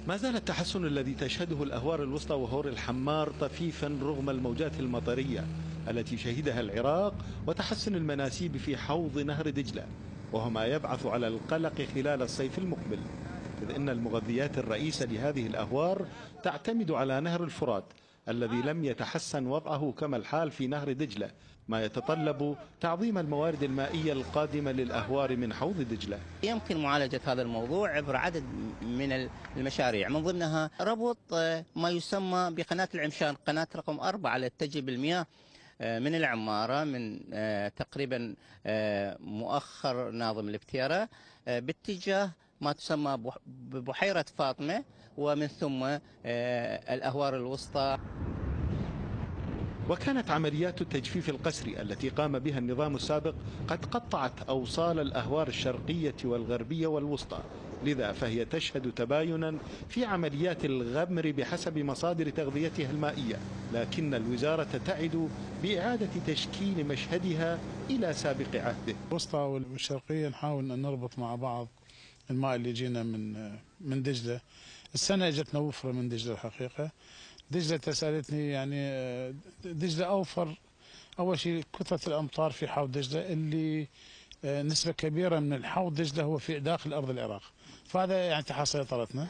ما زال التحسن الذي تشهده الأهوار الوسطى وهور الحمار طفيفا رغم الموجات المطرية التي شهدها العراق وتحسن المناسيب في حوض نهر دجلة، وهو ما يبعث على القلق خلال الصيف المقبل، إذ إن المغذيات الرئيسة لهذه الأهوار تعتمد على نهر الفرات الذي لم يتحسن وضعه كما الحال في نهر دجلة، ما يتطلب تعظيم الموارد المائية القادمة للأهوار من حوض دجلة. يمكن معالجة هذا الموضوع عبر عدد من المشاريع، من ضمنها ربط ما يسمى بقناة العمشان، قناة رقم 4 لتجيب المياه من العمارة من تقريبا مؤخر ناظم البتيرة باتجاه ما تسمى ببحيرة فاطمة، ومن ثم الأهوار الوسطى. وكانت عمليات التجفيف القسري التي قام بها النظام السابق قد قطعت أوصال الأهوار الشرقية والغربية والوسطى، لذا فهي تشهد تباينا في عمليات الغمر بحسب مصادر تغذيتها المائية، لكن الوزارة تعد بإعادة تشكيل مشهدها إلى سابق عهده. الوسطى والشرقية نحاول أن نربط مع بعض الماء اللي جينا من دجلة. السنة اجتنا وفرة من دجلة الحقيقة. دجلة سألتني يعني دجلة أوفر أول شيء كثرة الأمطار في حوض دجلة، اللي نسبة كبيرة من الحوض دجلة هو في داخل أرض العراق، فهذا يعني تحت سيطرتنا.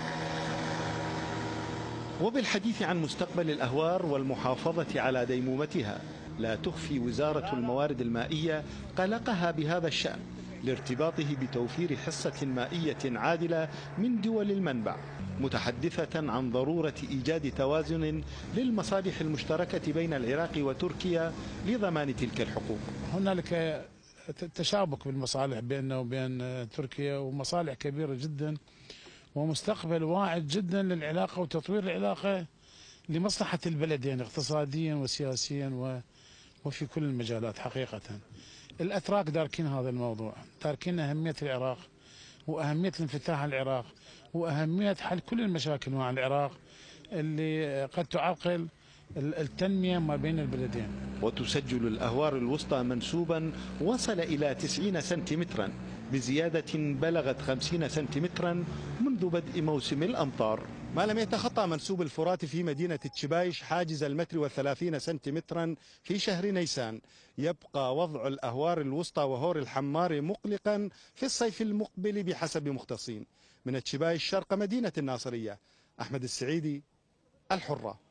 وبالحديث عن مستقبل الأهوار والمحافظة على ديمومتها، لا تخفي وزارة الموارد المائية قلقها بهذا الشأن لارتباطه بتوفير حصة مائية عادلة من دول المنبع، متحدثة عن ضرورة إيجاد توازن للمصالح المشتركة بين العراق وتركيا لضمان تلك الحقوق. هنالك تشابك بالمصالح بيننا وبين تركيا، ومصالح كبيرة جدا، ومستقبل واعد جدا للعلاقة وتطوير العلاقة لمصلحة البلدين اقتصاديا وسياسيا وفي كل المجالات. حقيقة الأتراك داركين هذا الموضوع، داركين أهمية العراق وأهمية الانفتاح على العراق وأهمية حل كل المشاكل مع العراق اللي قد تعرقل التنمية ما بين البلدين. وتسجل الأهوار الوسطى منسوبا وصل إلى 90 سنتيمترا بزيادة بلغت 50 سنتيمترا منذ بدء موسم الأمطار، ما لم يتخطى منسوب الفرات في مدينة تشبايش حاجز 1.30 سنتيمترا في شهر نيسان. يبقى وضع الأهوار الوسطى وهور الحمار مقلقا في الصيف المقبل بحسب مختصين. من تشبايش شرق مدينة الناصرية، أحمد السعيدي، الحرة.